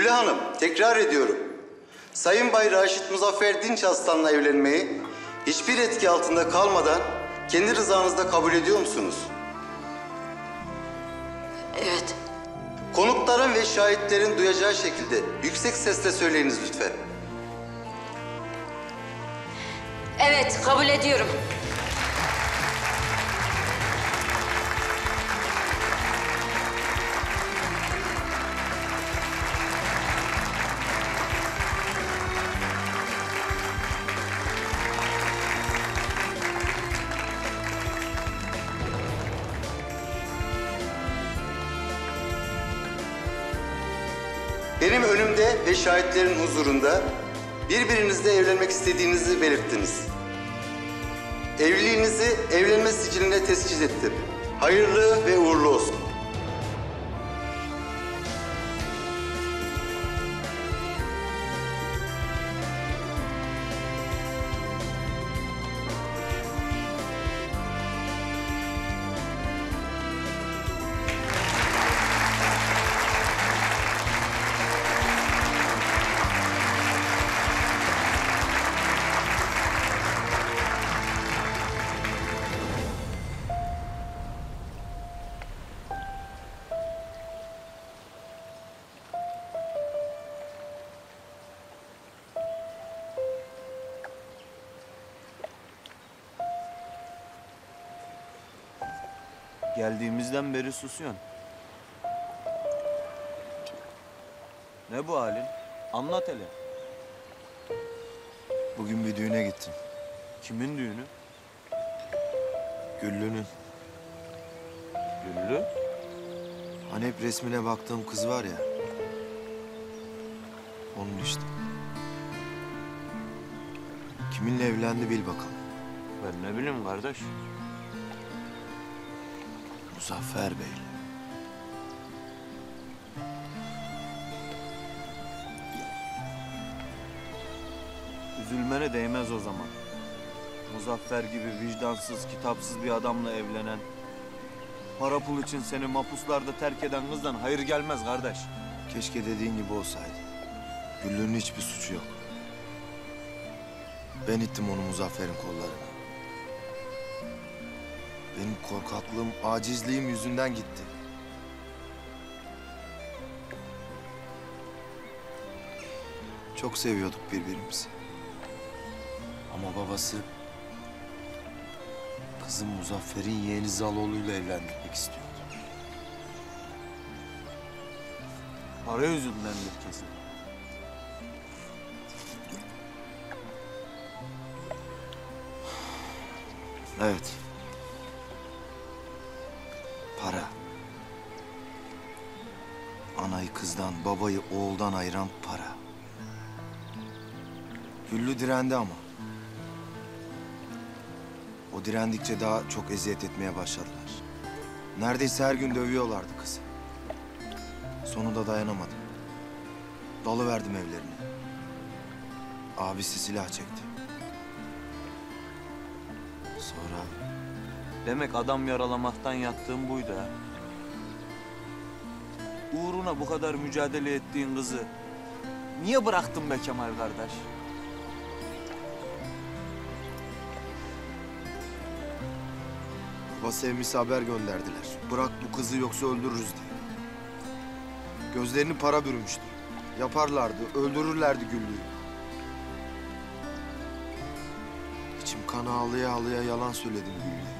Güllü Hanım, tekrar ediyorum. Sayın Bay Raşit Muzaffer Dinçaslan'la evlenmeyi hiçbir etki altında kalmadan kendi rızanızda kabul ediyor musunuz? Evet. Konukların ve şahitlerin duyacağı şekilde yüksek sesle söyleyiniz lütfen. Evet, kabul ediyorum. Benim önümde ve şahitlerin huzurunda birbirinizle evlenmek istediğinizi belirttiniz. Evliliğinizi evlenme siciline tescil ettim. Hayırlı ve uğurlu olsun. Geldiğimizden beri susuyorsun. Ne bu halin? Anlat hele. Bugün bir düğüne gittim. Kimin düğünü? Güllü'nün. Güllü. Hani hep resmine baktığım kız var ya. Onun işte. Kiminle evlendi bil bakalım. Ben ne bileyim kardeş. Muzaffer Bey'le. Üzülmene değmez o zaman. Muzaffer gibi vicdansız, kitapsız bir adamla evlenen, para pul için seni mapuslarda terk eden kızdan hayır gelmez kardeş. Keşke dediğin gibi olsaydı. Güllü'nün hiçbir suçu yok. Ben ittim onu Muzaffer'in kollarına. Benim korkaklığım, acizliğim yüzünden gitti. Çok seviyorduk birbirimizi. Ama babası kızım Muzaffer'in yeğeni Zaloğlu'yla evlendirmek istiyordu. Para yüzündendir kesin. Evet. Para. Anayı kızdan, babayı oğuldan ayıran para. Güllü direndi ama. O direndikçe daha çok eziyet etmeye başladılar. Neredeyse her gün dövüyorlardı kızı. Sonunda dayanamadım. Dalıverdim evlerine. Abisi silah çekti. Sonra Demek adam yaralamaktan yattığın buydu ha. Uğruna bu kadar mücadele ettiğin kızı niye bıraktın be Kemal kardeş? baba sevmisi haber gönderdiler. Bırak bu kızı yoksa öldürürüz diye. Gözlerini para bürümüştü. Yaparlardı, öldürürlerdi Güllü'yü. İçim kan ağlıya ağlıya yalan söyledim Güllü'ye.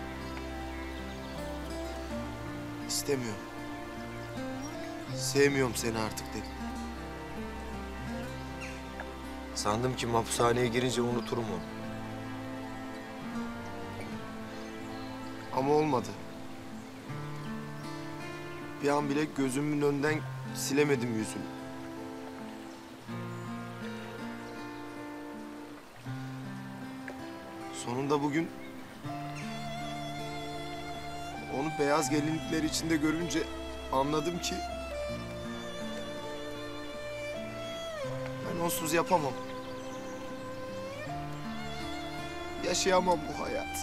İstemiyorum. Sevmiyorum seni artık dedim. Sandım ki hapishaneye girince unuturum onu. Ama olmadı. Bir an bile gözümün önünden silemedim yüzünü. Sonunda bugün onu beyaz gelinlikler içinde görünce anladım ki ben onsuz yapamam. Yaşayamam bu hayat.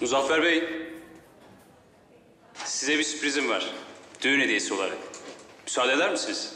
Muzaffer Bey, size bir sürprizim var. Düğün hediyesi olarak. Müsaade eder misiniz?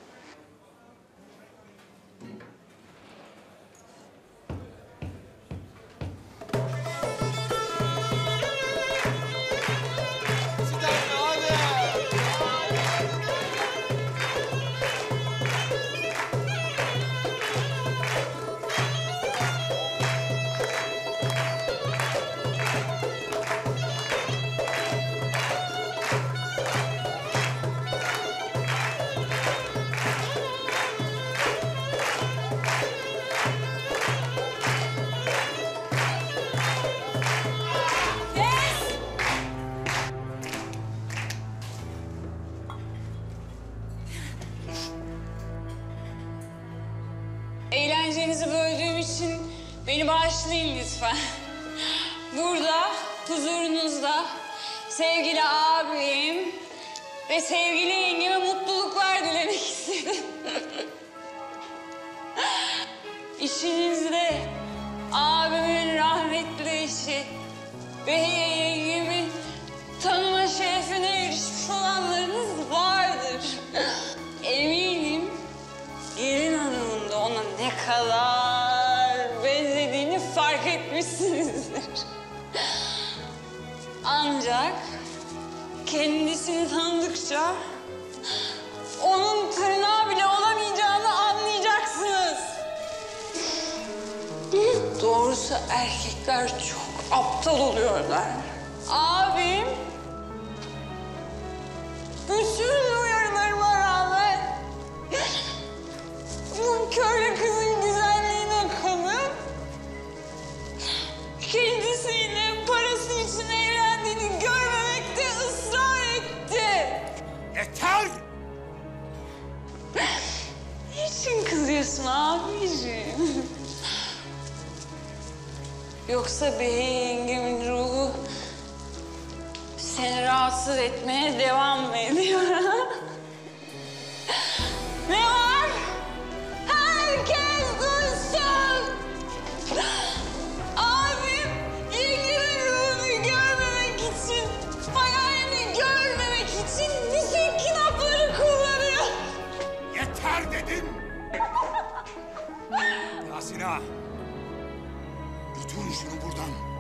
Eğlencenizi böldüğüm için beni bağışlayın lütfen. Burada huzurunuzda sevgili abim ve sevgili yengeme mutluluklar dilemek istedim. İçinizde abimin rahmetli eşi ve yengemin tanıma şerefine erişmiş olanlarınız vardır. Eminim gelin hanımın da ona ne kadar benzediğini fark etmişsinizdir. Ancak kendisini tanıdıkça onun tırnağı bile olamayacağını anlayacaksınız. Doğrusu erkekler çok aptal oluyorlar. Abim bütün uyarılarıma rağmen bu köylü kızın güzelliğine kanıp kendisiyle parası için evlendiğini görmemekte ısrar etti. Yeter! Niçin kızıyorsun abiciğim? Yoksa bey yengemin ruhu seni rahatsız etmeye devam mı ediyor? Ne var? Herkes duysun! Abim yengemin ruhunu görmemek için, hayalini görmemek için bütün kinapları kullanıyor. Yeter dedim! Yasin ağa! Götürün şunu buradan.